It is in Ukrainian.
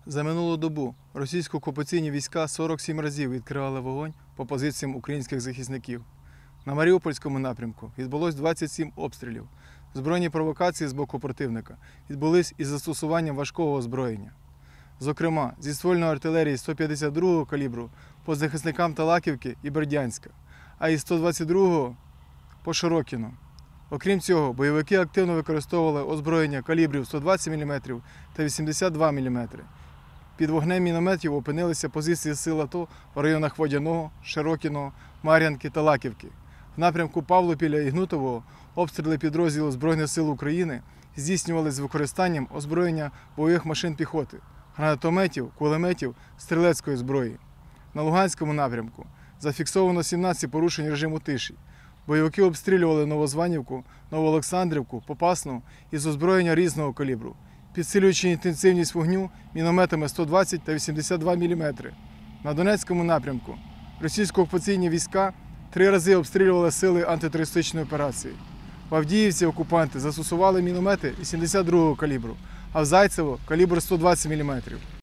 За минулу добу російсько-окупаційні війська 47 разів відкривали вогонь по позиціям українських захисників. На Маріупольському напрямку відбулось 27 обстрілів. Збройні провокації з боку противника відбулись із застосуванням важкого озброєння. Зокрема, зі ствольної артилерії 152-го калібру по захисникам Талаківки і Бердянська, а із 122-го по Широкіно. Окрім цього, бойовики активно використовували озброєння калібрів 120 мм та 82 мм. Під вогнем мінометів опинилися позиції сил АТО в районах Водяного, Широкіного, Мар'янки та Лаківки. В напрямку Павлопіля і Гнутового обстріли підрозділів Збройних сил України здійснювалися з використанням озброєння бойових машин піхоти, гранатометів, кулеметів, стрілецької зброї. На Луганському напрямку зафіксовано 17 порушень режиму тиші. Бойовики обстрілювали Новозванівку, Новоолександрівку, Попасну із озброєння різного калібру, підсилюючи інтенсивність вогню мінометами 120 та 82 мм. На Донецькому напрямку російсько-окупаційні війська 3 рази обстрілювали сили антитерористичної операції. В Авдіївці окупанти застосували міномети 82-го калібру, а в Зайцево – калібр 120 мм.